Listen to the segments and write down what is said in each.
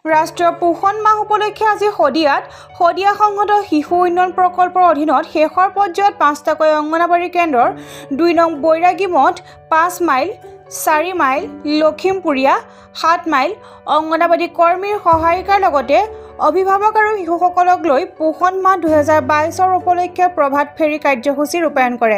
ৰাষ্ট্ৰীয় পোষণ মাহ উপলক্ষে আজি শদিয়া সংহত শিশু উন্নয়ন প্ৰকল্পৰ অধীনত শেষৰ পৰ্যায়ত 5টাকৈ অংগনবাড়ী কেন্দ্ৰৰ 2 নং বৈৰাগী মঠ 5 মাইল 4 মাইল লখিমপুৰীয়া 7 মাইল অংগনবাড়ী কৰ্মীৰ সহায়িকাৰ লগতে অভিভাৱক আৰু শিশুসকলক লৈ পোষণ মাহ 2022ৰ উপলক্ষে প্ৰভাত ফেৰী কাৰ্যসূচী ৰূপায়ণ কৰে।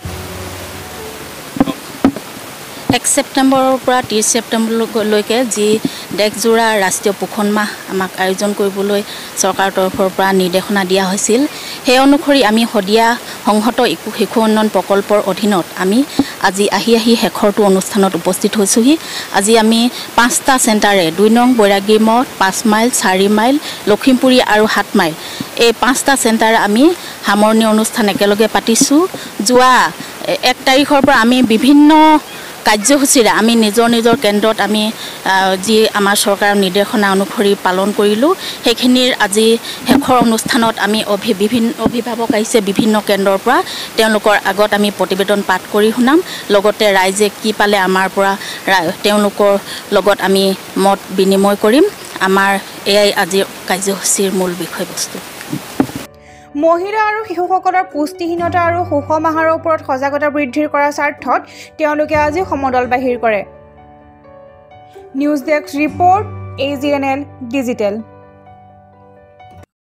1 ছেপ্টেম্বৰৰ পৰা 30 ছেপ্টেম্বৰলৈকে যি দেশজোৰা ৰাষ্ট্ৰীয় পোষণ মাহ আমাক আয়োজন কৰিবলৈ চৰকাৰৰ তৰফৰ পৰা নিৰ্দেশনা দিয়া হৈছিল। সেই অনুসৰি আমি শদিয়া সংহত শিশু উন্নয়ন প্ৰকল্পৰ অধীনত আমি আজি আহি শেষৰটো অনুষ্ঠানত উপস্থিত হৈছোহি। আজি আমি 5টা চেণ্টাৰে 2 নং বৈৰাগী মঠ 5 মাইল 4 মাইল লখিমপুৰী আৰু 7 মাইল এই 5টা চেণ্টাৰ আমি সামৰণি অনুষ্ঠান একেলগে পাতিছোঁ। যোৱা 1 তাৰিখৰ পৰা আমি বিভিন্ন কাৰ্যসূচীৰে আমি নিজৰ কেন্দ্ৰত আমি যি আমাৰ চৰকাৰৰ নিৰ্দেশনা অনুসৰি পালন কৰিলোঁ। সেইখিনিৰ আজি শেষৰ অনুষ্ঠানত আমি বিভিন্ন অভিভাৱক আহিছে বিভিন্ন কেন্দ্ৰৰ পৰা, তেওঁলোকৰ আগত আমি প্ৰতিবেদন পাঠ কৰি শুনাম। লগতে ৰাইজে কি পালে আমাৰ পৰা তেওঁলোকৰ লগত আমি মত বিনিময় কৰিম। আমাৰ এয়াই আজিৰ কাৰ্যসূচীৰ মূল বিষয়বস্তু। মহিলা আৰু শিশুসকলৰ পুষ্টিহীনতা আৰু সুষম আহাৰৰ ওপৰত সজাগতা বৃদ্ধি কৰাৰ স্বাৰ্থত তেওঁলোকে আজি সমদল বাহিৰ কৰে। News desk report AGNL digital.